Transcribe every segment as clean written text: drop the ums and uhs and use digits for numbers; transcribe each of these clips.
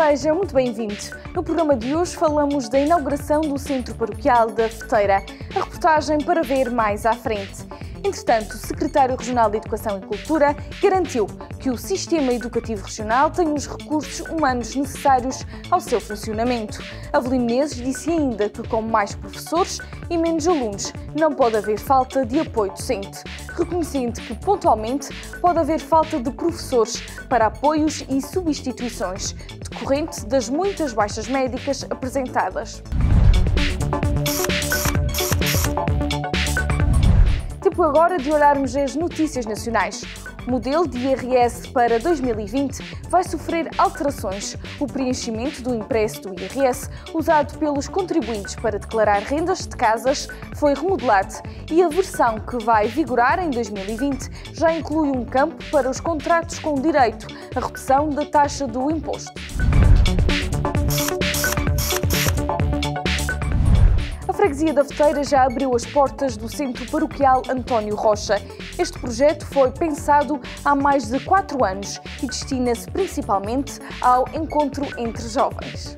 Seja muito bem-vindo. No programa de hoje falamos da inauguração do Centro Paroquial da Feteira. A reportagem para ver mais à frente. Entretanto, o Secretário Regional de Educação e Cultura garantiu que o Sistema Educativo Regional tem os recursos humanos necessários ao seu funcionamento. Avelino Menezes disse ainda que com mais professores e menos alunos não pode haver falta de apoio docente, reconhecendo que pontualmente pode haver falta de professores para apoios e substituições, decorrente das muitas baixas médicas apresentadas. Tempo agora de olharmos as notícias nacionais. O modelo de IRS para 2020 vai sofrer alterações. O preenchimento do impresso do IRS, usado pelos contribuintes para declarar rendas de casas, foi remodelado e a versão que vai vigorar em 2020 já inclui um campo para os contratos com direito à redução da taxa do imposto. A Freguesia da Feteira já abriu as portas do Centro Paroquial António Rocha. Este projeto foi pensado há mais de 4 anos e destina-se principalmente ao encontro entre jovens.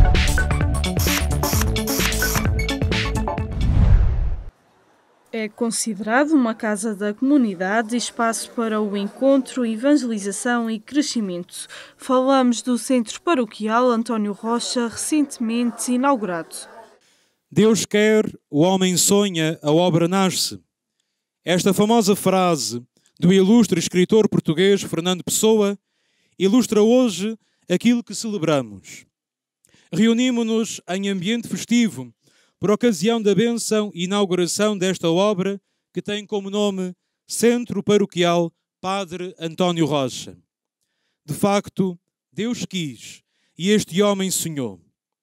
É considerado uma casa da comunidade e espaço para o encontro, evangelização e crescimento. Falamos do Centro Paroquial António Rocha, recentemente inaugurado. Deus quer, o homem sonha, a obra nasce. Esta famosa frase do ilustre escritor português Fernando Pessoa ilustra hoje aquilo que celebramos. Reunimos-nos em ambiente festivo por ocasião da bênção e inauguração desta obra que tem como nome Centro Paroquial Padre António Rocha. De facto, Deus quis e este homem sonhou.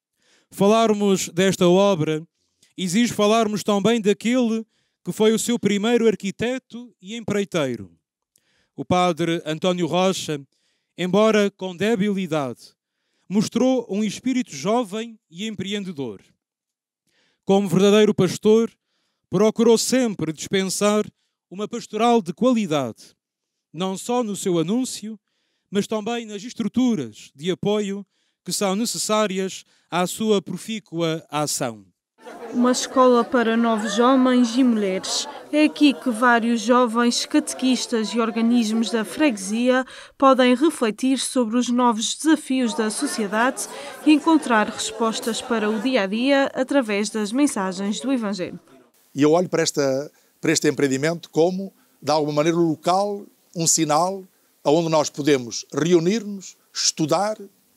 Falarmos desta obra exige falarmos também daquele que foi o seu primeiro arquiteto e empreiteiro. O padre António Rocha, embora com debilidade, mostrou um espírito jovem e empreendedor. Como verdadeiro pastor, procurou sempre dispensar uma pastoral de qualidade, não só no seu anúncio, mas também nas estruturas de apoio que são necessárias à sua profícua ação. Uma escola para novos homens e mulheres. É aqui que vários jovens catequistas e organismos da freguesia podem refletir sobre os novos desafios da sociedade e encontrar respostas para o dia-a-dia através das mensagens do Evangelho. E eu olho para este empreendimento como, de alguma maneira, local, um sinal onde nós podemos reunir-nos, estudar,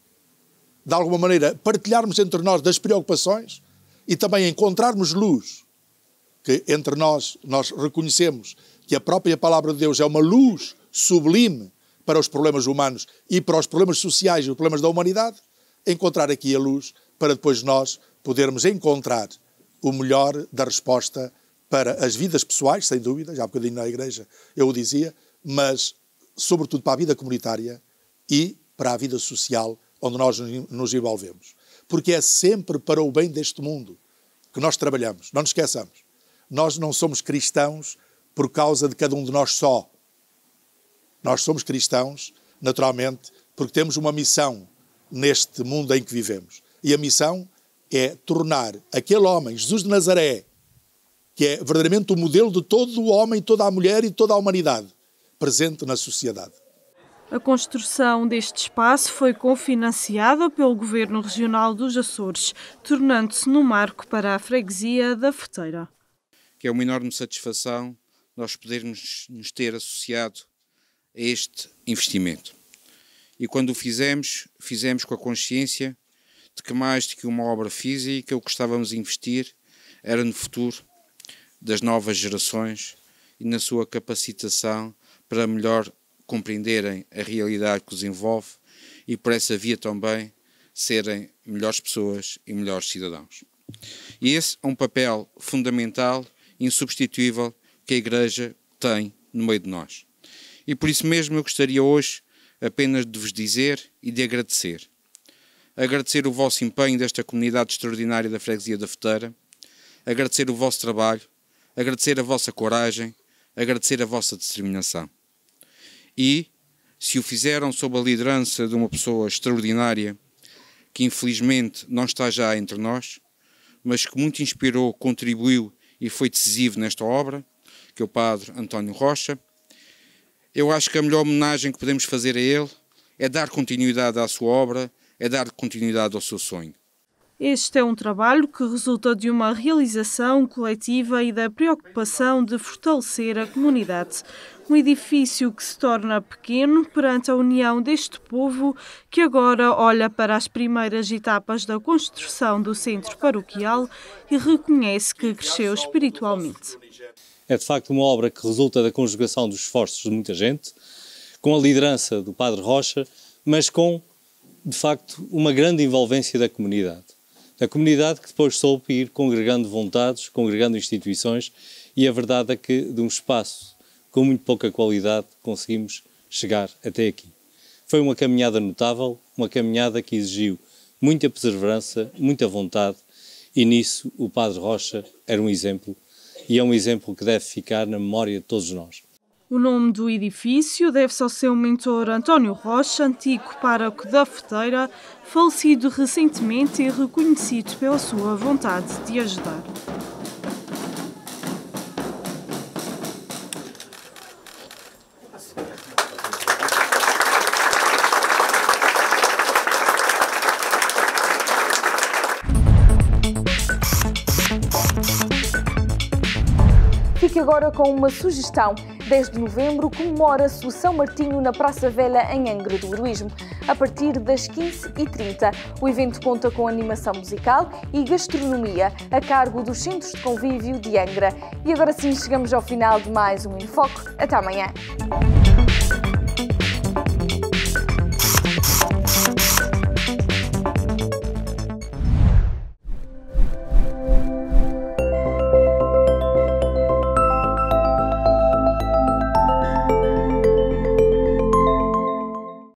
de alguma maneira, partilharmos entre nós das preocupações e também encontrarmos luz, que entre nós reconhecemos que a própria palavra de Deus é uma luz sublime para os problemas humanos e para os problemas sociais e os problemas da humanidade, encontrar aqui a luz para depois nós podermos encontrar o melhor da resposta para as vidas pessoais, sem dúvida, já há bocadinho na igreja eu o dizia, mas sobretudo para a vida comunitária e para a vida social onde nós nos envolvemos. Porque é sempre para o bem deste mundo que nós trabalhamos. Não nos esqueçamos. Nós não somos cristãos por causa de cada um de nós só. Nós somos cristãos, naturalmente, porque temos uma missão neste mundo em que vivemos. E a missão é tornar aquele homem, Jesus de Nazaré, que é verdadeiramente o modelo de todo o homem, toda a mulher e toda a humanidade, presente na sociedade. A construção deste espaço foi cofinanciada pelo Governo Regional dos Açores, tornando-se num marco para a freguesia da Feteira. Que é uma enorme satisfação nós podermos nos ter associado a este investimento. E quando o fizemos com a consciência de que mais do que uma obra física, o que estávamos a investir era no futuro das novas gerações e na sua capacitação para melhor compreenderem a realidade que os envolve e por essa via também serem melhores pessoas e melhores cidadãos. E esse é um papel fundamental e insubstituível que a Igreja tem no meio de nós. E por isso mesmo eu gostaria hoje apenas de vos dizer e de agradecer. Agradecer o vosso empenho desta comunidade extraordinária da Freguesia da Feteira, agradecer o vosso trabalho, agradecer a vossa coragem, agradecer a vossa determinação. E, se o fizeram sob a liderança de uma pessoa extraordinária, que infelizmente não está já entre nós, mas que muito inspirou, contribuiu e foi decisivo nesta obra, que é o Padre António Rocha. Eu acho que a melhor homenagem que podemos fazer a ele é dar continuidade à sua obra, é dar continuidade ao seu sonho. Este é um trabalho que resulta de uma realização coletiva e da preocupação de fortalecer a comunidade. Um edifício que se torna pequeno perante a união deste povo que agora olha para as primeiras etapas da construção do centro paroquial e reconhece que cresceu espiritualmente. É de facto uma obra que resulta da conjugação dos esforços de muita gente, com a liderança do Padre Rocha, mas com, de facto, uma grande envolvência da comunidade. A comunidade que depois soube ir congregando vontades, congregando instituições, e a verdade é que de um espaço com muito pouca qualidade conseguimos chegar até aqui. Foi uma caminhada notável, uma caminhada que exigiu muita perseverança, muita vontade, e nisso o Padre Rocha era um exemplo, e é um exemplo que deve ficar na memória de todos nós. O nome do edifício deve-se ao seu mentor António Rocha, antigo pároco da Feteira, falecido recentemente e reconhecido pela sua vontade de ajudar. Fique agora com uma sugestão. 10 de novembro comemora-se o São Martinho na Praça Velha, em Angra do Heroísmo, a partir das 15h30. O evento conta com animação musical e gastronomia a cargo dos Centros de Convívio de Angra. E agora sim chegamos ao final de mais um Enfoque. Até amanhã.